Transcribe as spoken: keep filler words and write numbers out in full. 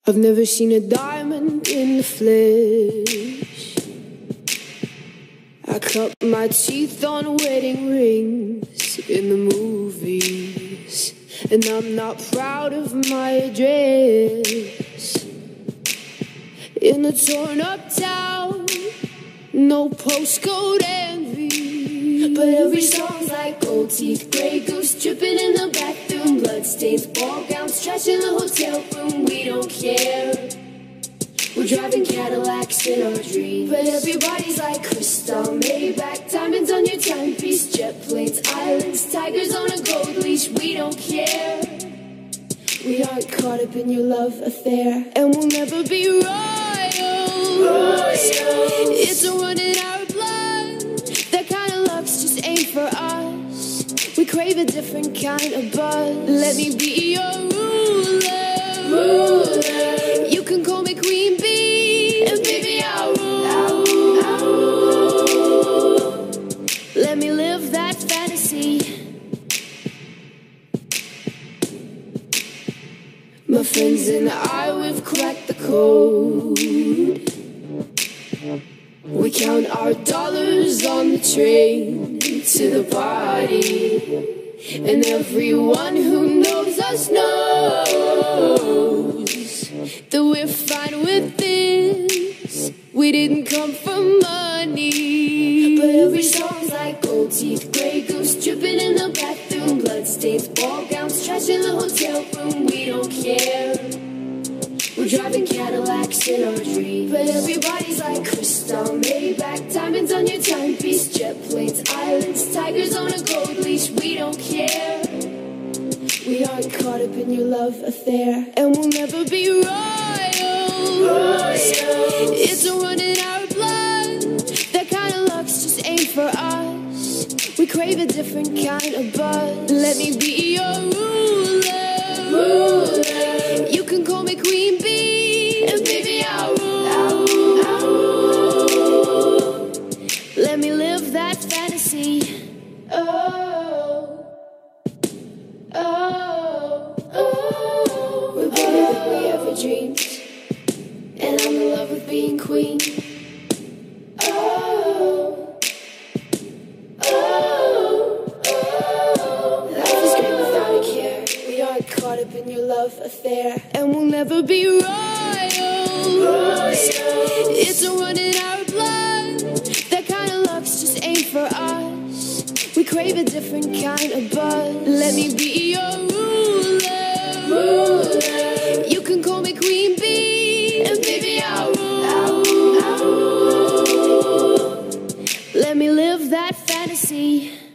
I've never seen a diamond in the flesh. I cut my teeth on wedding rings in the movies, and I'm not proud of my address. In a torn up town, no postcode envy, but every song's like gold teeth, grey goose dripping in the bathroom, bloodstains, ball gowns, trash in the hotel room. We don't care. We're driving Cadillacs in our dreams, but everybody's like crystal, Maybach, diamonds on your timepiece, jet planes, islands, tigers on a gold leash. We don't care. We aren't caught up in your love affair, and we'll never be royals. royals. It's a run in our blood. That kind of luck's just ain't for us. We crave a different kind of buzz. Let me be your ruler. ruler. You can call me Queen Bee, and baby I'll rule. I'll rule. I'll rule. Let me live that fantasy. My friends and I, we've cracked the code. We count our dollars on the train to the party, and everyone who knows us knows that we're fine with this. We didn't come for money, but every song's like gold teeth, grey goose dripping in the bathroom, bloodstains, ball gowns, trash in the hotel room. We don't care. We're driving Cadillacs in our dreams, but everybody's like crystal, Maybach, diamonds on your timepiece, jet planes, islands, tigers on a gold leash. We don't care. We aren't caught up in your love affair, and we'll never be royals. royals. It's a run in our blood. That kind of luck's just ain't for us. We crave a different kind of buzz. Let me be your ruler. ruler. You can call me Queen Bee, and baby I'll rule. I'll rule. I'll rule. Let me live that fantasy. Oh, oh, oh. We're better than we ever dreamed, and I'm in love with being queen. Oh, oh, oh. Life is great without a care. We aren't caught up in your love affair, and we'll never be royals. royals. It's a run in our blood. That kind of luck's just ain't for us. We crave a different kind of buzz. Let me be your ruler. ruler. You can call me Queen Bee, and baby I'll rule. I'll rule. I'll rule. Let me live that fantasy.